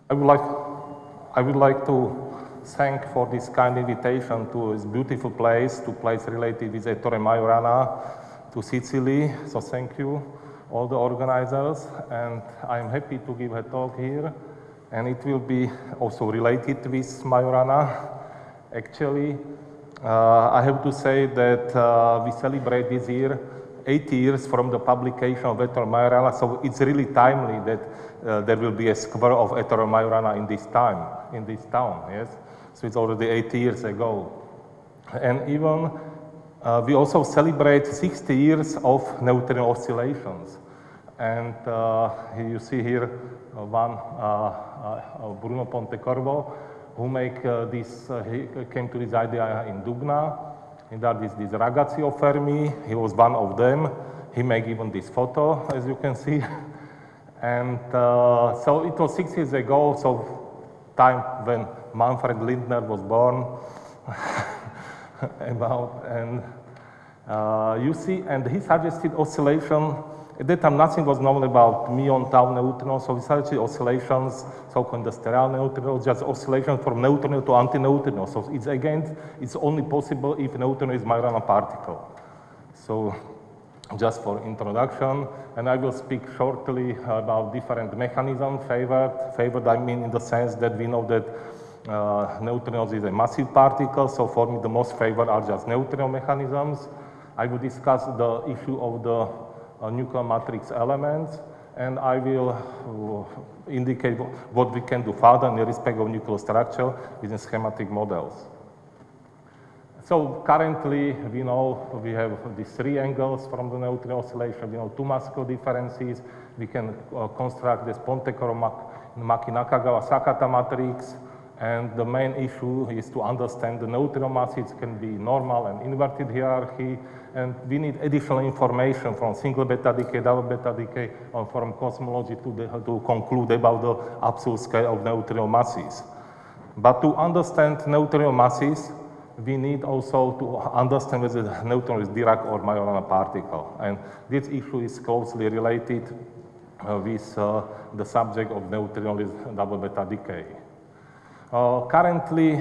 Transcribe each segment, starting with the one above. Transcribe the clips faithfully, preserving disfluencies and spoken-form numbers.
I would like, I would like to thank for this kind invitation to this beautiful place, to place related with Ettore Majorana, to Sicily. So thank you, all the organizers, and I'm happy to give a talk here. And it will be also related with Majorana. Actually, uh, I have to say that uh, we celebrate this year eight years from the publication of Ettore Majorana, so it's really timely that uh, there will be a square of Ettore Majorana in this time, in this town, yes? So it's already eight years ago. And even uh, we also celebrate sixty years of neutrino oscillations. And uh, you see here uh, one, uh, uh, Bruno Pontecorvo, who make uh, this, uh, he came to this idea in Dubna. And that is this ragazzi of Fermi, he was one of them. He made even this photo, as you can see. And uh, so it was six years ago, so time when Manfred Lindner was born. About, and uh, you see, and he suggested oscillation. At that time, nothing was known about muon tau neutrinos, so we suggested oscillations, so-called the sterile neutrinos, just oscillation from neutrino to antineutrino. So it's again, it's only possible if neutrino is Majorana particle. So just for introduction, and I will speak shortly about different mechanisms favored. Favored, I mean in the sense that we know that uh, neutrinos is a massive particle, so for me the most favored are just neutrino mechanisms. I will discuss the issue of the Uh, nuclear matrix elements, and I will uh, indicate what we can do further in respect of nuclear structure within schematic models. So currently, we know we have these three angles from the neutrino oscillation. We know two mass differences. We can uh, construct this Pontecorvo-Maki-Nakagawa-Sakata matrix. And the main issue is to understand the neutrino masses can be normal and inverted hierarchy. And we need additional information from single beta decay, double beta decay, and from cosmology to, the, to conclude about the absolute scale of neutrino masses. But to understand neutrino masses, we need also to understand whether the neutron is Dirac or Majorana particle. And this issue is closely related uh, with uh, the subject of neutrinoless double beta decay. Uh, currently,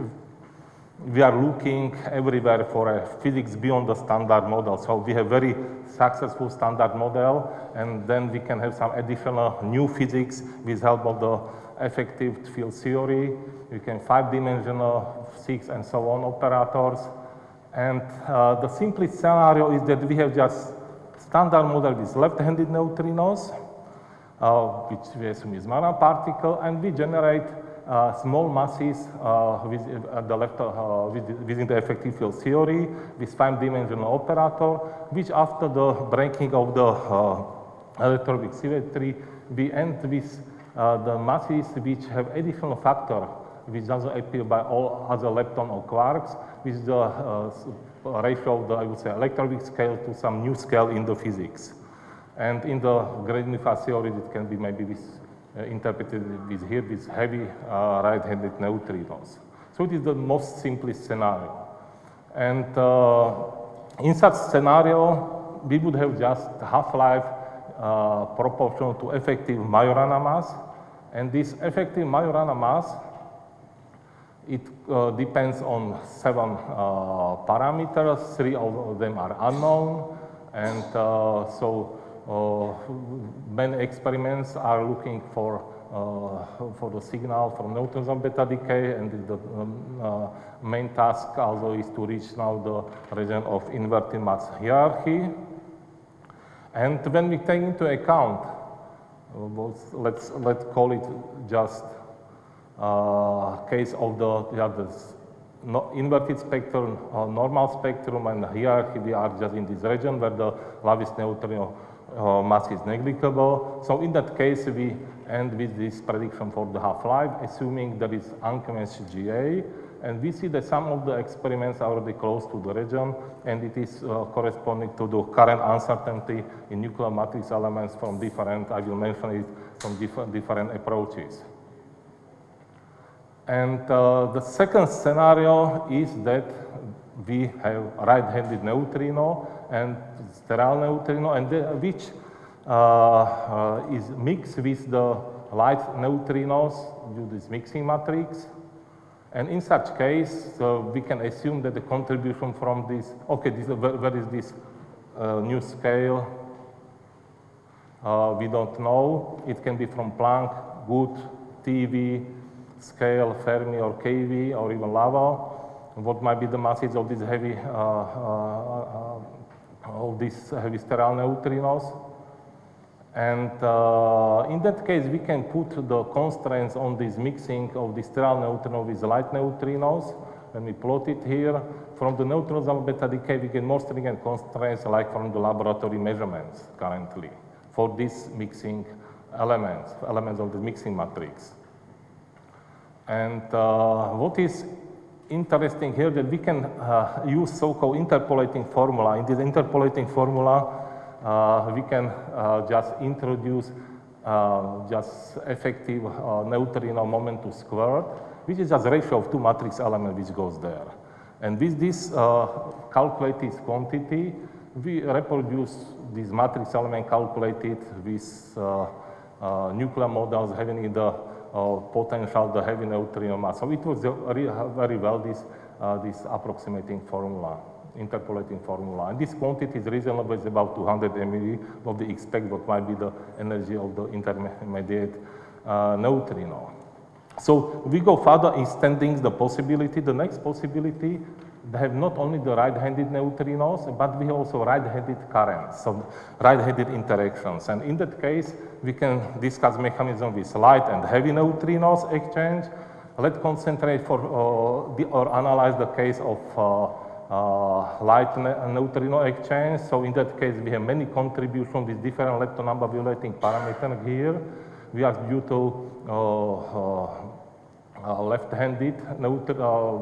we are looking everywhere for a physics beyond the standard model. So we have very successful standard model, and then we can have some additional new physics with help of the effective field theory. We can five-dimensional, six, and so on operators. And uh, the simplest scenario is that we have just standard model with left-handed neutrinos, uh, which we assume is Majorana particle, and we generate Uh, small masses uh, with, uh, the left, uh, with, within the effective field theory with five-dimensional operator, which after the breaking of the uh, electroweak symmetry, we end with uh, the masses which have additional factor which doesn't appear by all other lepton or quarks, with the uh, ratio of the, I would say, electroweak scale to some new scale in the physics. And in the gradient fast theory, it can be maybe with Uh, interpreted with here with heavy uh, right-handed neutrinos. So it is the most simplest scenario. And uh, in such scenario, we would have just half-life uh, proportional to effective Majorana mass. And this effective Majorana mass, it uh, depends on seven uh, parameters. Three of them are unknown. And uh, so Uh, many experiments are looking for uh, for the signal from neutrons on beta decay, and the um, uh, main task also is to reach now the region of inverted mass hierarchy. And when we take into account, uh, let's let's call it just uh, case of the, yeah, the no, inverted spectrum, uh, normal spectrum, and hierarchy, we are just in this region where the Lewis neutrino Uh, mass is negligible. So in that case, we end with this prediction for the half-life, assuming there is unquenched G A. And we see that some of the experiments are already close to the region, and it is uh, corresponding to the current uncertainty in nuclear matrix elements from different, I will mention it, from different, different approaches. And uh, the second scenario is that we have right-handed neutrino and sterile neutrino, and the, which uh, uh, is mixed with the light neutrinos due to this mixing matrix. And in such case, uh, we can assume that the contribution from this, okay, this, where is this uh, new scale? Uh, we don't know. It can be from Planck, Good, T V, scale, Fermi, or K V, or even Laval. What might be the masses of these heavy, uh, uh, uh, of these heavy sterile neutrinos? And uh, in that case, we can put the constraints on this mixing of the sterile neutrino with light neutrinos. When we plot it here, from the neutrons and beta decay, we get more stringent constraints like from the laboratory measurements currently for these mixing elements, elements of the mixing matrix. And uh, what is interesting here that we can uh, use so-called interpolating formula. In this interpolating formula, Uh, we can uh, just introduce uh, just effective uh, neutrino momentum squared, which is just ratio of two matrix elements which goes there. And with this uh, calculated quantity, we reproduce this matrix element calculated with uh, uh, nuclear models having the uh, potential, the heavy neutrino mass. So it was very well this, uh, this approximating formula. Interpolating formula. And this quantity is reasonable, it's about two hundred M E V, what we expect what might be the energy of the intermediate uh, neutrino. So we go further extending the possibility. The next possibility, they have not only the right-handed neutrinos, but we have also right-handed currents, so right-handed interactions. And in that case, we can discuss mechanism with light and heavy neutrinos exchange. Let's concentrate for uh, the, or analyze the case of uh, Uh, light ne neutrino exchange. So in that case, we have many contributions with different lepton number violating parameters here. We are due to uh, uh, uh, left-handed uh,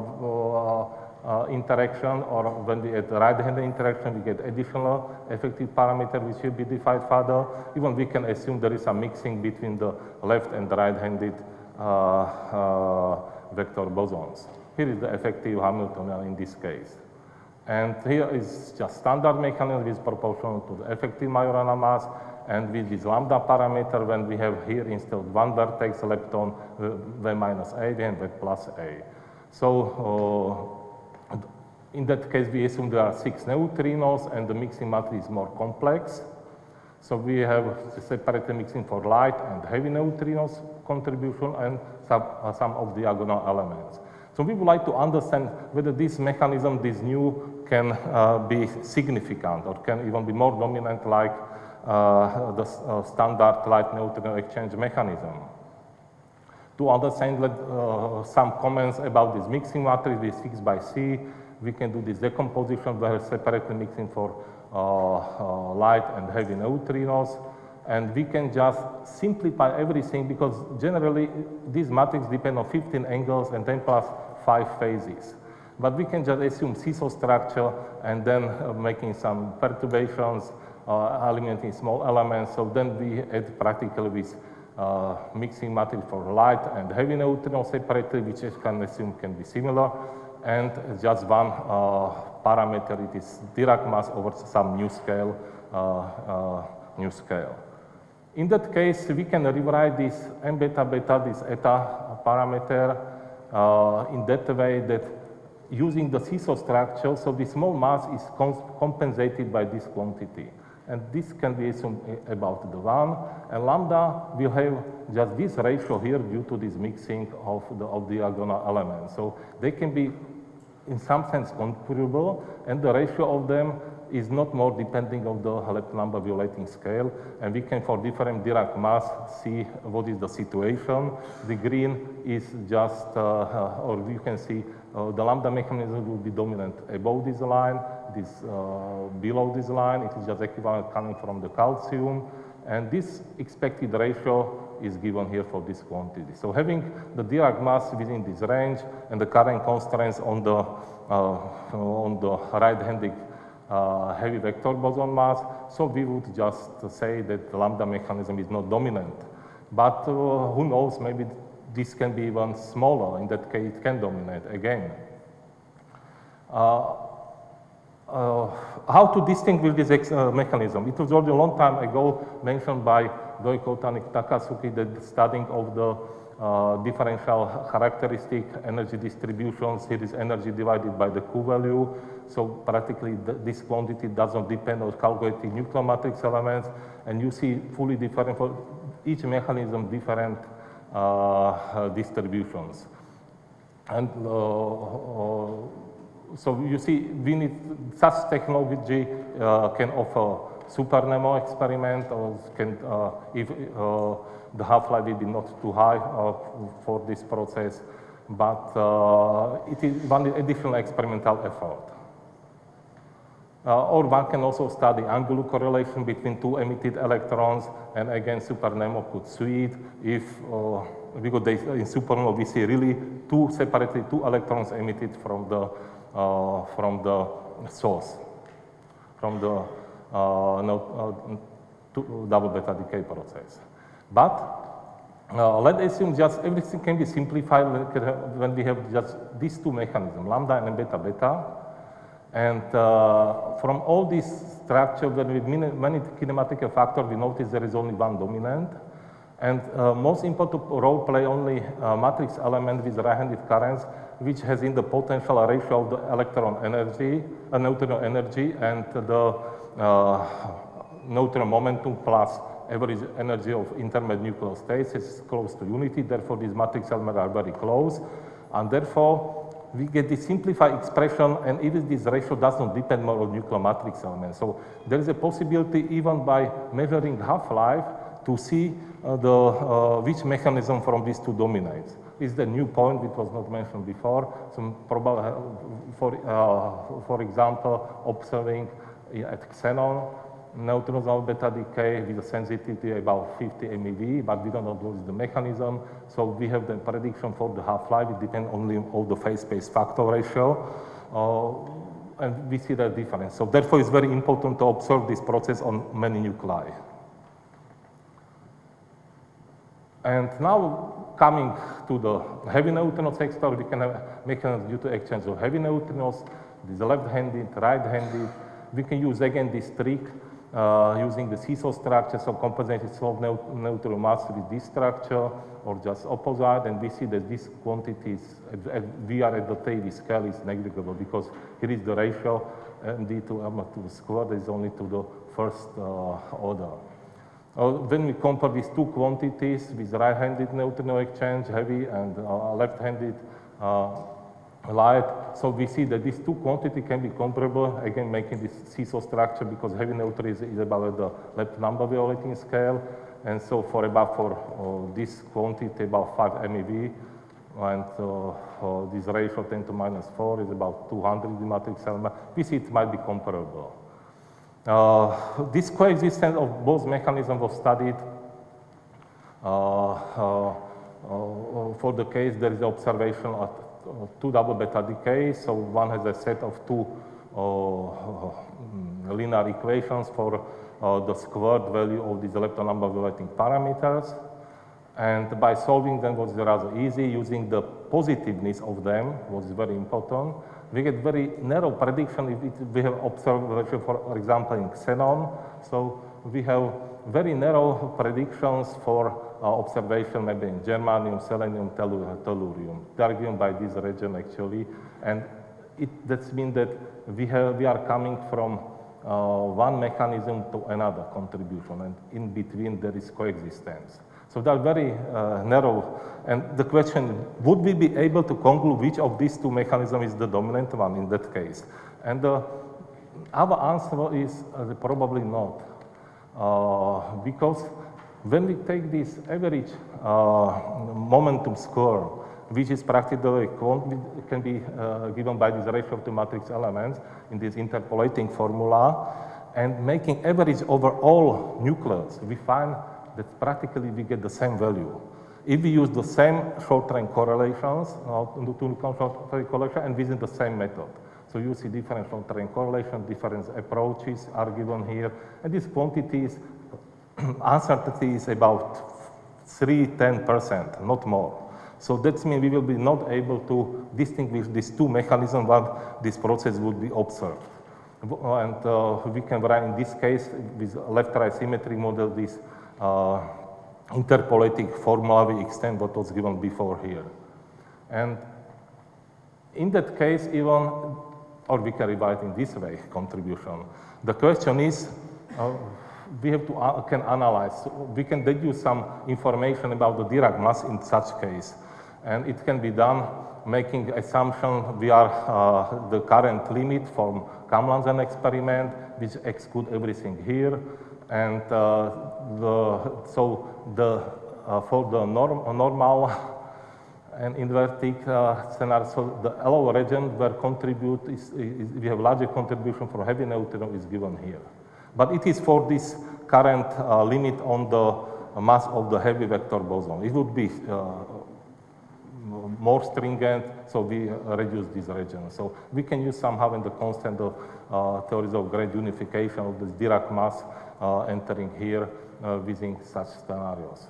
uh, interaction, or when we add right-handed interaction, we get additional effective parameter which will be defined further. Even we can assume there is a mixing between the left and right-handed uh, uh, vector bosons. Here is the effective Hamiltonian in this case. And here is just standard mechanism is proportional to the effective Majorana mass, and with this lambda parameter, when we have here instead of one vertex lepton, uh, V minus A, we have V plus A. So uh, in that case, we assume there are six neutrinos, and the mixing matrix is more complex. So we have separate mixing for light and heavy neutrinos contribution, and some, uh, some of diagonal elements. So we would like to understand whether this mechanism, this new, can uh, be significant or can even be more dominant like uh, the uh, standard light neutrino exchange mechanism. To understand uh, some comments about this mixing matrix with six by C, we can do this decomposition where separately mixing for uh, uh, light and heavy neutrinos. And we can just simplify everything because generally these matrices depend on fifteen angles and ten plus five phases. But we can just assume seesaw structure and then uh, making some perturbations, uh, eliminating small elements. So then we add practically with uh, mixing matrix for light and heavy neutrinos separately, which I can assume can be similar. And just one uh, parameter, it is Dirac mass over some new scale, uh, uh, new scale. In that case, we can rewrite this m beta beta, this eta parameter, uh, in that way that using the seesaw structure, so the small mass is compensated by this quantity. And this can be assumed about the one. And lambda will have just this ratio here due to this mixing of the of diagonal elements. So they can be in some sense comparable, and the ratio of them is not more depending on the lepton number violating scale. And we can, for different Dirac mass, see what is the situation. The green is just, uh, or you can see uh, the lambda mechanism will be dominant above this line, this uh, below this line. It is just equivalent coming from the calcium. And this expected ratio is given here for this quantity. So having the Dirac mass within this range and the current constraints on the, uh, on the right-handed Uh, heavy vector boson mass, so we would just say that the lambda mechanism is not dominant. But uh, who knows, maybe this can be even smaller. In that case, it can dominate again. Uh, uh, how to distinguish this uh, mechanism? It was already a long time ago mentioned by Doikotani, Takasuki, the studying of the uh, differential characteristic energy distributions. Here is energy divided by the Q value. So practically the, this quantity does not depend on calculating nuclear matrix elements. And you see fully different, for each mechanism, different uh, uh, distributions. And uh, uh, so you see, we need such technology uh, can offer super-NEMO experiment, or can, uh, if uh, the half-life will be not too high uh, for this process, but uh, it is one additional experimental effort. Uh, or one can also study angular correlation between two emitted electrons, and again, super-NEMO could see it if, uh, because they, in super-NEMO we see really two separately two electrons emitted from the uh, from the source, from the uh, no, uh, double beta decay process. But uh, let's assume just everything can be simplified when we have just these two mechanisms, lambda and beta beta. And uh, from all these structures, with many kinematic factors, we notice there is only one dominant. And uh, most important role play only uh, matrix element with right-handed currents, which has in the potential ratio of the electron energy, uh, neutrino energy, and the uh, neutron momentum plus average energy of intermediate nuclear states is close to unity. Therefore, these matrix elements are very close. And therefore, we get the simplified expression, and even this ratio does not depend more on nuclear matrix elements. So there is a possibility, even by measuring half-life, to see uh, the, uh, which mechanism from these two dominates. This is the new point which was not mentioned before. So probably, uh, for, uh, for example, observing at xenon, neutrons of beta decay with a sensitivity about fifty M E V, but we don't know what is the mechanism. So we have the prediction for the half-life. It depends only on the phase space factor ratio. Uh, and we see the difference. So therefore, it's very important to observe this process on many nuclei. And now coming to the heavy neutrinos sector, we can have mechanisms due to exchange of heavy neutrinos. This is left-handed, right-handed. We can use again this trick uh, using the seesaw structure, so compensated slope neut neutral mass with this structure, or just opposite, and we see that these quantities, at, at, we are at the T scale is negligible, because here is the ratio M D to M to the square is only to the first uh, order. Uh, when we compare these two quantities with right-handed neutrino exchange, heavy, and uh, left-handed uh, light, so we see that these two quantities can be comparable, again making this seesaw structure, because heavy neutron is, is about the left number violating scale, and so for about for uh, this quantity about five M E V, and uh, uh, this ratio ten to minus four is about two hundred matrix element. We see it might be comparable. Uh, this coexistence of both mechanisms was studied uh, uh, uh, for the case there is observation at uh, two double beta decay. So one has a set of two uh, uh, linear equations for uh, the squared value of these electron number violating parameters. And by solving them was rather easy. Using the positiveness of them was very important. We get very narrow prediction if it, we have observation, for example, in xenon. So we have very narrow predictions for uh, observation maybe in germanium, selenium, tellurium. They are given by this region actually. And it that means that we, have, we are coming from uh, one mechanism to another contribution, and in between there is coexistence. So they are very uh, narrow, and the question, would we be able to conclude which of these two mechanisms is the dominant one in that case? And uh, our answer is uh, probably not, uh, because when we take this average uh, momentum score, which is practically can be uh, given by this ratio of the matrix elements in this interpolating formula, and making average over all nucleus, we find that practically we get the same value. If we use the same short-range correlations, uh, to short-range correlation, and within the same method. So you see different short-range correlation, different approaches are given here, and these quantities, uncertainty is about three to ten percent, not more. So that means we will be not able to distinguish these two mechanisms what this process would be observed. And uh, we can write in this case with left-right symmetry model this uh, interpolating formula, we extend what was given before here. And in that case, even, or we can rewrite in this way, contribution. The question is, uh, we have to uh, can analyze. We can deduce some information about the Dirac mass in such case, and it can be done making assumption we are uh, the current limit from Kamlansen experiment, which exclude everything here, and uh, the so the uh, for the norm, normal and inverting uh, scenario, so the L O region where contribute is, is we have larger contribution for heavy neutrino is given here. But it is for this current uh, limit on the mass of the heavy vector boson. It would be uh, more stringent, so we uh, reduce this region. So we can use somehow in the constant uh, theories of great unification of this Dirac mass uh, entering here uh, within such scenarios.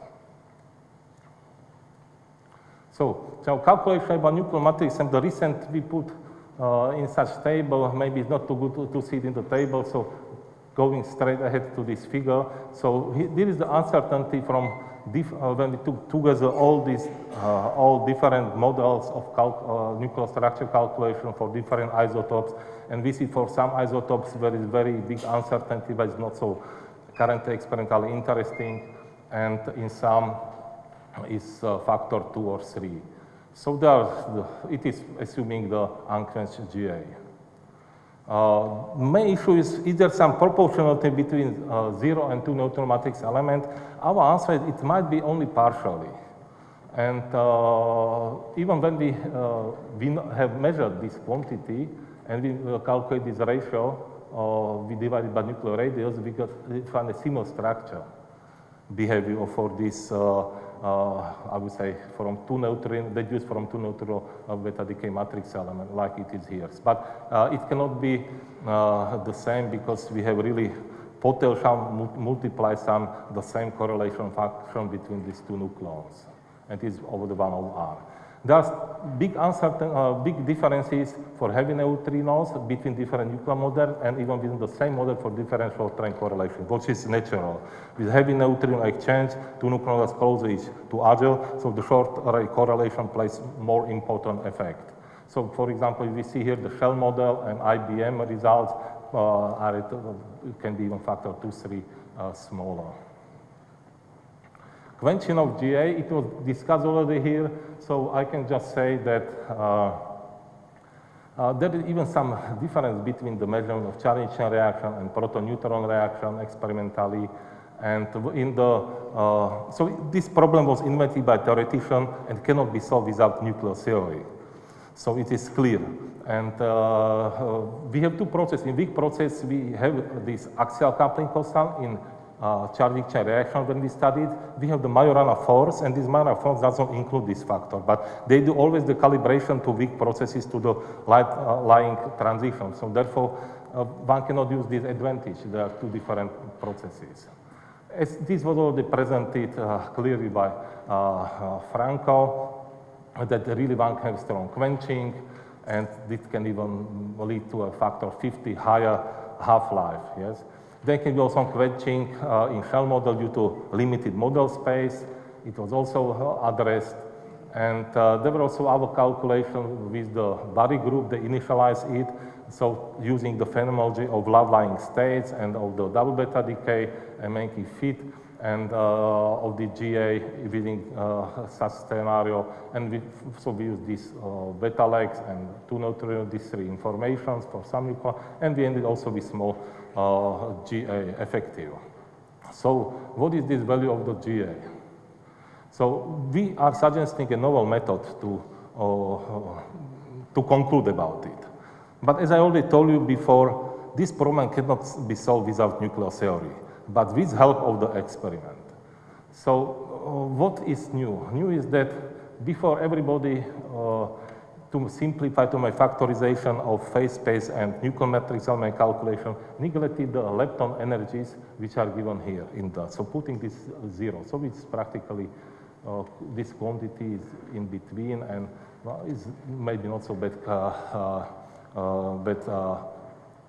So, so calculation about nuclear matrix, and the recent we put uh, in such table, maybe it's not too good to, to see it in the table, so going straight ahead to this figure. So he, there is the uncertainty from dif uh, when we took together all these, uh, all different models of uh, nuclear structure calculation for different isotopes, and we see for some isotopes there is very big uncertainty, but it's not so currently experimentally interesting, and in some is uh, factor two or three. So there, the, it is assuming the unquenched G A. Uh, main issue is, is there some proportionality between uh, zero and two neutral matrix element? Our answer is it might be only partially. And uh, even when we, uh, we have measured this quantity and we uh, calculate this ratio, uh, we divide it by nuclear radius, we got we find a similar structure behavior for this, uh, uh, I would say, from two neutrino, deduced from two neutral uh, beta decay matrix element, like it is here. But uh, it cannot be uh, the same because we have really potential multiply some the same correlation function between these two nucleons, and it is over the one over R. There are big uncertain, uh, big differences for heavy neutrinos between different nuclear models, and even within the same model for different short-range correlation, which is natural. With heavy neutrino exchange, two neutrinos close each to other, so the short-range correlation plays more important effect. So, for example, we see here the shell model and I B M results uh, are at, uh, can be even factor two, three uh, smaller. Quenching of G A, it was discussed already here, so I can just say that uh, uh, there is even some difference between the measurement of charge chain reaction and proton-neutron reaction experimentally. And in the, uh, so this problem was invented by theoretician and cannot be solved without nuclear theory. So it is clear. And uh, uh, we have two processes. In weak process, we have this axial coupling constant in Uh, charging chain reaction when we studied. We have the Majorana force, and this Majorana force doesn't include this factor, but they do always the calibration to weak processes to the light, uh, lying transition. So therefore, uh, one cannot use this advantage. There are two different processes. As this was already presented uh, clearly by uh, uh, Franco, that really one can have strong quenching, and this can even lead to a factor fifty higher half-life, yes? There can be also quenching uh, in shell model due to limited model space. It was also uh, addressed. And uh, there were also other calculations with the body group, they initialize it. So using the phenomenology of low-lying states and of the double beta decay and make it fit, and uh, of the G A within uh, such scenario. And we, so we use these uh, beta legs and two neutrino, these three informations for some nuclei, and we ended also with small uh, G A effective. So what is this value of the G A? So we are suggesting a novel method to, uh, to conclude about it. But as I already told you before, this problem cannot be solved without nuclear theory, but with help of the experiment. So uh, what is new? New is that before everybody, uh, to simplify to my factorization of phase space and nuclear matrix element calculation, neglected the lepton energies which are given here in the, so putting this zero. So it's practically, uh, this quantity is in between, and well, it's maybe not so bad, uh, uh, uh, but uh,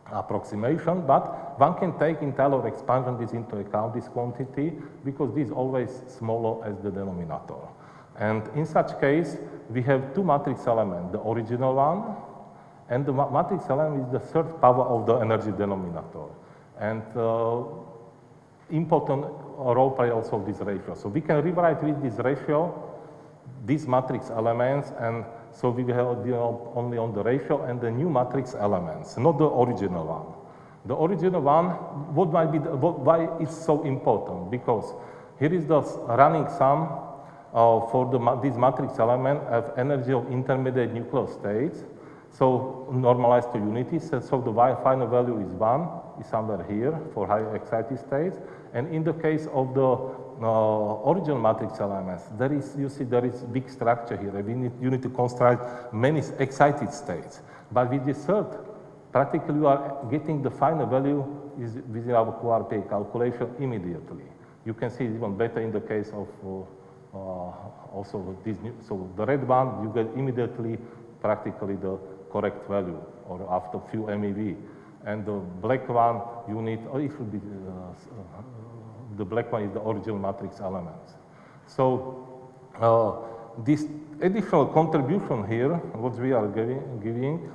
approximation, but one can take in Taylor expansion this into account, this quantity, because this is always smaller as the denominator. And in such case, we have two matrix elements, the original one, and the ma matrix element is the third power of the energy denominator. And uh, important role play also this ratio. So we can rewrite with this ratio these matrix elements, and so we will deal only on the ratio and the new matrix elements, not the original one. The original one, what might be the, what, why it's so important? Because here is the running sum uh, for the, this matrix element of energy of intermediate nuclear states. So normalized to unity, so, so the final value is one, is somewhere here for high excited states. And in the case of the uh, original matrix elements, there is, you see, there is big structure here. We need, you need to construct many excited states. But with the third, practically you are getting the final value is within our Q R P A calculation immediately. You can see even better in the case of uh, uh, also this new, so the red one, you get immediately practically the correct value, or after few M E V. And the black one, you need, or it should be, uh, the black one is the original matrix elements. So uh, this additional contribution here, what we are giving, giving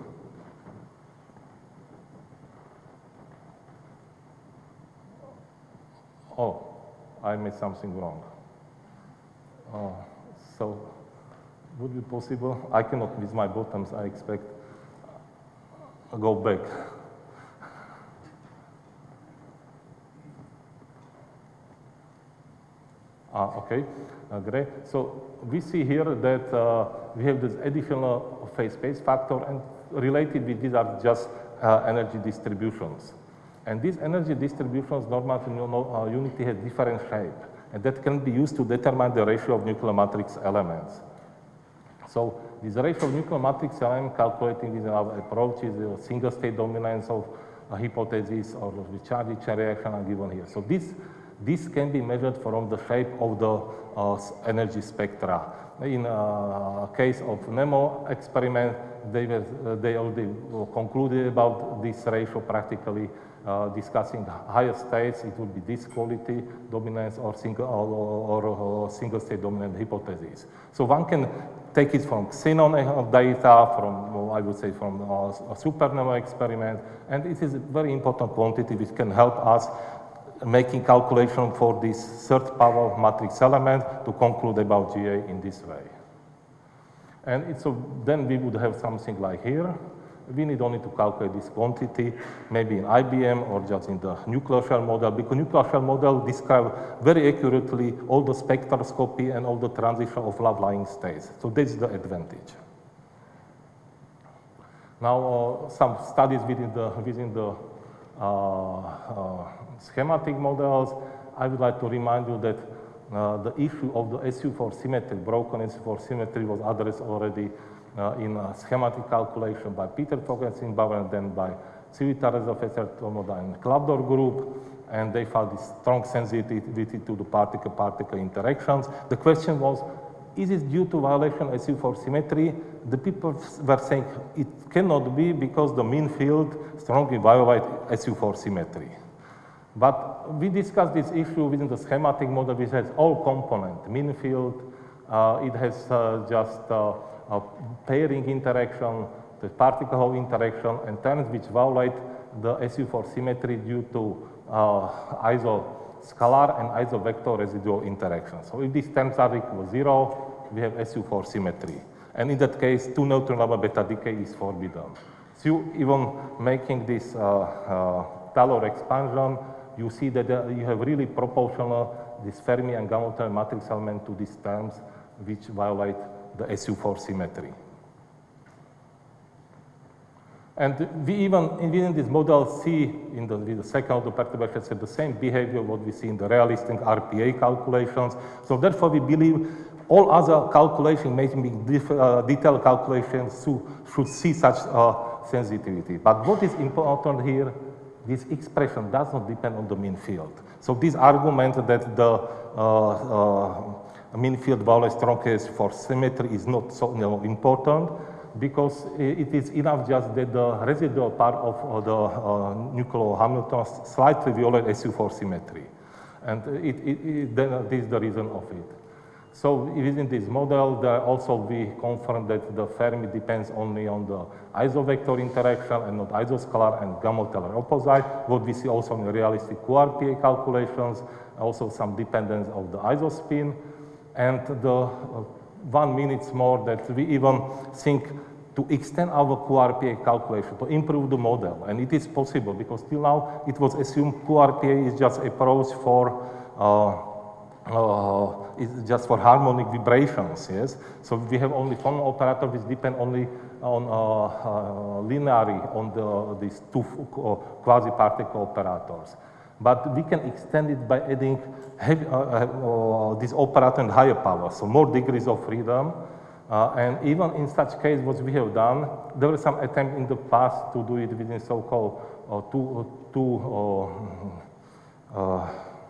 oh, I made something wrong. Uh, so would it be possible? I cannot with my buttons, I expect. Go back. Ah, okay, uh, great. So we see here that uh, we have this additional phase space factor, and related with these are just uh, energy distributions. And these energy distributions, normally you know, uh, unity has different shape, and that can be used to determine the ratio of nuclear matrix elements. So this ratio of nuclear matrix element calculating with our approach is a single state dominance of a hypothesis or the charge chain reaction are given here. So this, this can be measured from the shape of the uh, energy spectra. In uh, case of NEMO experiment, they, were, uh, they already concluded about this ratio practically. Uh, discussing higher states, it would be this quality dominance or single, or, or, or single state dominant hypothesis. So one can take it from xenon data, from, I would say, from uh, a supernova experiment, and it is a very important quantity which can help us making calculation for this third power matrix element to conclude about G A in this way. And it's a, then we would have something like here. We need only to calculate this quantity, maybe in I B M or just in the nuclear shell model, because nuclear shell model describes very accurately all the spectroscopy and all the transition of low-lying states. So this is the advantage. Now, uh, some studies within the, within the uh, uh, schematic models. I would like to remind you that uh, the issue of the S U for symmetry, broken S U for symmetry, was addressed already Uh, in a schematic calculation by Peter Fogelsingbauer and then by Civita-Rezofeser, Tomoda and Klavdor group, and they found this strong sensitivity to the particle-particle interactions. The question was, is it due to violation S U for symmetry? The people were saying it cannot be because the mean field strongly violates S U for symmetry. But we discussed this issue within the schematic model, which has all components, mean field, uh, it has uh, just uh, a pairing interaction, the particle Hall interaction, and terms which violate the S U for symmetry due to uh, iso-scalar and iso-vector residual interaction. So if these terms are equal to zero, we have S U for symmetry. And in that case, two neutron level beta decay is forbidden. So even making this uh, uh, Taylor expansion, you see that uh, you have really proportional this Fermi and Gamma matrix element to these terms which violate the S U for symmetry. And we even, within this model, see in the, in the second order perturbations the same behavior what we see in the realistic R P A calculations. So therefore, we believe all other calculations, making uh, detailed calculations, should, should see such uh, sensitivity. But what is important here, this expression does not depend on the mean field. So this argument that the uh, uh, mean field violates strong case for symmetry is not so you know, important. because it is enough just that the residual part of uh, the uh, nucleohamiltons slightly violate S U four symmetry. And it, it, it, then this is the reason of it. So within this model, there also we confirm that the Fermi depends only on the iso-vector interaction and not isoscalar and Gamow-Teller opposite. What we see also in realistic Q R P A calculations, also some dependence of the isospin. And the uh, one minute more that we even think to extend our Q R P A calculation, to improve the model. And it is possible because till now it was assumed Q R P A is just approach for uh, uh, it's just for harmonic vibrations, yes? So we have only one operator which depend only on uh, uh, linearly on the, these two uh, quasi-particle operators. But we can extend it by adding heavy, uh, uh, this operator and higher power, so more degrees of freedom. Uh, and even in such case, what we have done, there was some attempt in the past to do it within so-called uh, two, two uh, uh,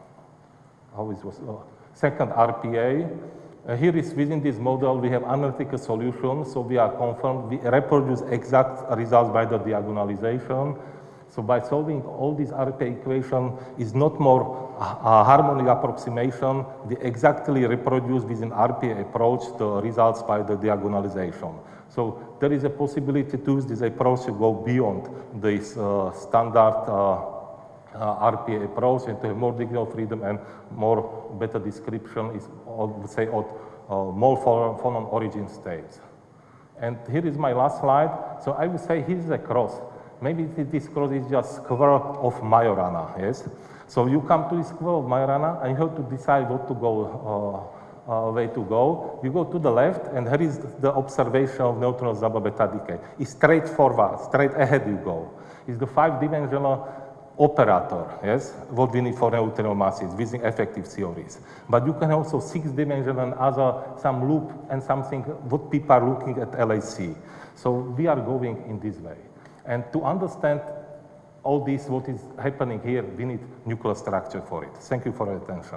how it was, uh, second R P A. Uh, here is within this model, we have analytical solution, so we are confirmed, we reproduce exact results by the diagonalization. So by solving all these R P A equation is not more a harmonic approximation, we exactly reproduce within R P A approach the results by the diagonalization. So there is a possibility to use this approach to go beyond this uh, standard uh, uh, R P A approach and to have more degree of freedom and more better description is, I would say, of uh, more phonon origin states. And here is my last slide. So I would say here's a cross. Maybe this cross is just square of Majorana, yes? So you come to this square of Majorana and you have to decide what to go, uh, uh, way to go. You go to the left and here is the observation of neutron Zaba beta decay. It's straight forward, straight ahead you go. It's the five-dimensional operator, yes? What we need for neutrino masses using effective theories. But you can also six-dimensional and other, some loop and something, what people are looking at L H C. So we are going in this way. And to understand all this, what is happening here, we need nuclear structure for it. Thank you for your attention.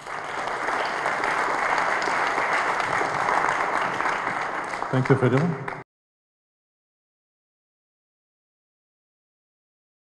Thank you, Fedor.